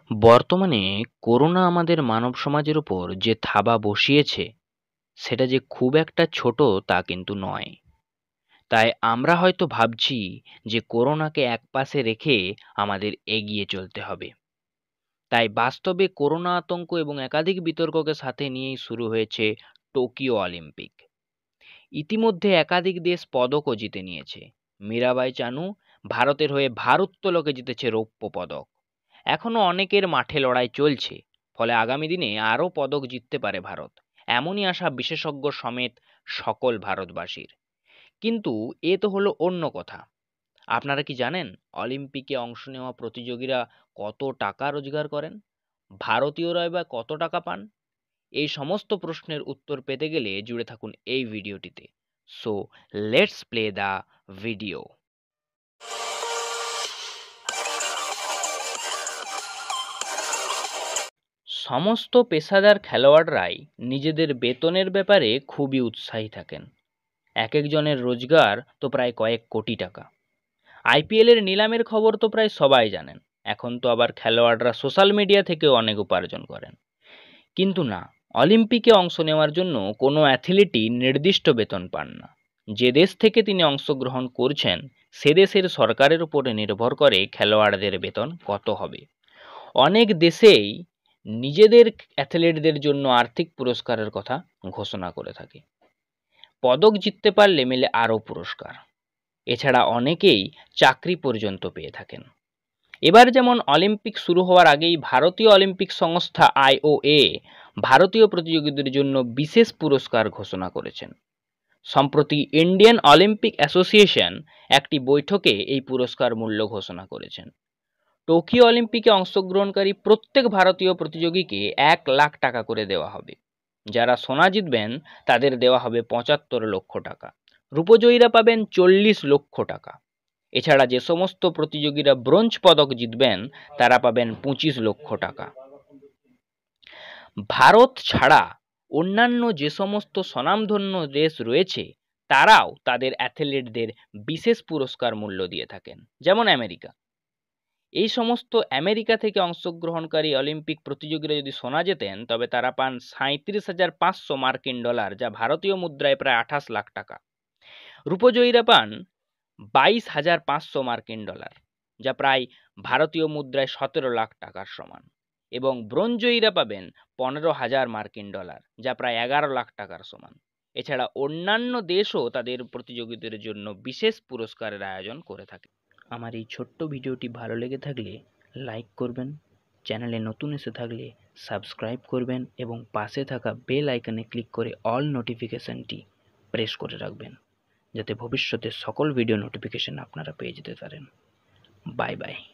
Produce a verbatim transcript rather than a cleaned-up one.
বর্তমানে করোনা আমাদের মানব সমাজের উপর যে থাবা বসিয়েছে সেটা যে খুব একটা ছোট তা কিন্তু নয়। তাই আমরা হয়তো ভাবছি যে করোনাকে একপাশে রেখে আমাদের এগিয়ে চলতে হবে। তাই বাস্তবে করোনা আতঙ্ক এবং একাধিক বিতর্ককে সাথে নিয়েই শুরু হয়েছে টোকিও অলিম্পিক। ইতিমধ্যে একাধিক দেশ পদকও জিতে নিয়েছে। মীরাবাই চানু ভারতের হয়ে ভারোত্তোলকে জিতেছে রৌপ্য পদক। এখনো অনেকের মাঠে লড়াই চলছে, ফলে আগামী দিনে আরও পদক জিততে পারে ভারত, এমনই আশা বিশেষজ্ঞ সমেত সকল ভারতবাসীর। কিন্তু এ তো হলো অন্য কথা। আপনারা কি জানেন অলিম্পিকে অংশ নেওয়া প্রতিযোগীরা কত টাকা রোজগার করেন? ভারতীয়রাই বা কত টাকা পান? এই সমস্ত প্রশ্নের উত্তর পেতে গেলে জুড়ে থাকুন এই ভিডিওটিতে। So let's play the video. সমস্ত পেশাদার খেলোয়াড়রাই নিজেদের বেতনের ব্যাপারে খুবই উৎসাহী থাকেন। এক একজনের রোজগার তো প্রায় কয়েক কোটি টাকা। আইপিএলের নিলামের খবর তো প্রায় সবাই জানেন। এখন তো আবার খেলোয়াড়রা সোশ্যাল মিডিয়া থেকেও অনেক উপার্জন করেন। কিন্তু না, অলিম্পিকে অংশ নেওয়ার জন্য কোনো অ্যাথলিটই নির্দিষ্ট বেতন পান না। যে দেশ থেকে তিনি অংশগ্রহণ করছেন সে দেশের সরকারের উপরে নির্ভর করে খেলোয়াড়দের বেতন কত হবে। অনেক দেশেই নিজেদের অ্যাথলেটদের জন্য আর্থিক পুরস্কারের কথা ঘোষণা করে থাকে। পদক জিততে পারলে মেলে আরও পুরস্কার। এছাড়া অনেকেই চাকরি পর্যন্ত পেয়ে থাকেন। এবার যেমন অলিম্পিক শুরু হওয়ার আগেই ভারতীয় অলিম্পিক সংস্থা আইওএ ভারতীয় প্রতিযোগীদের জন্য বিশেষ পুরস্কার ঘোষণা করেছেন। সম্প্রতি ইন্ডিয়ান অলিম্পিক অ্যাসোসিয়েশন একটি বৈঠকে এই পুরস্কার মূল্য ঘোষণা করেছেন। টোকিও অলিম্পিকে অংশগ্রহণকারী প্রত্যেক ভারতীয় প্রতিযোগীকে এক লাখ টাকা করে দেওয়া হবে। যারা সোনা জিতবেন তাদের দেওয়া হবে পঁচাত্তর লক্ষ টাকা। রূপজয়ীরা পাবেন চল্লিশ লক্ষ টাকা। এছাড়া যে সমস্ত প্রতিযোগীরা ব্রোঞ্জ পদক জিতবেন তারা পাবেন পঁচিশ লক্ষ টাকা। ভারত ছাড়া অন্যান্য যে সমস্ত স্বনামধন্য দেশ রয়েছে তারাও তাদের অ্যাথলেটদের বিশেষ পুরস্কার মূল্য দিয়ে থাকেন, যেমন আমেরিকা। এই সমস্ত আমেরিকা থেকে অংশগ্রহণকারী অলিম্পিক প্রতিযোগীরা যদি সোনা জেতেন তবে তারা পান সাঁত্রিশ হাজার পাঁচশো মার্কিন ডলার, যা ভারতীয় মুদ্রায় প্রায় আঠাশ লাখ টাকা। রূপজয়ীরা পান বাইশ হাজার পাঁচশো মার্কিন ডলার, যা প্রায় ভারতীয় মুদ্রায় সতেরো লাখ টাকার সমান। এবং ব্রোঞ্জয়ীরা পাবেন পনেরো হাজার মার্কিন ডলার, যা প্রায় এগারো লাখ টাকার সমান। এছাড়া অন্যান্য দেশও তাদের প্রতিযোগীদের জন্য বিশেষ পুরস্কারের আয়োজন করে থাকে। আমার এই ছোট্ট ভিডিওটি ভালো লেগে থাকলে লাইক করবেন, চ্যানেলে নতুন এসে থাকলে সাবস্ক্রাইব করবেন এবং পাশে থাকা বেল আইকনে ক্লিক করে অল নোটিফিকেশনটি প্রেস করে রাখবেন, যাতে ভবিষ্যতে সকল ভিডিও নোটিফিকেশন আপনারা পেয়ে যেতে পারেন। Bye by.